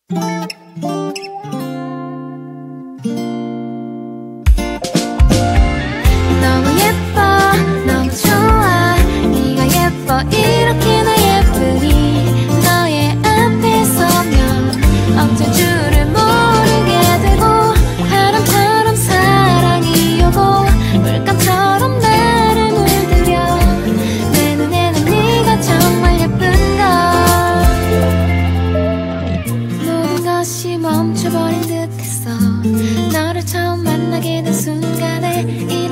너무 예뻐 너무 좋아 네가 예뻐 이렇게나 예쁘니 너의 앞에 서면 어쩔 줄을 모르게 되고 바람처럼 사랑이 오고 물감처럼 나를 물들여 내 눈에는 네가 정말 예쁜걸 모든 것이 멈춰버린 듯했어 너를 처음 만나게 된 순간에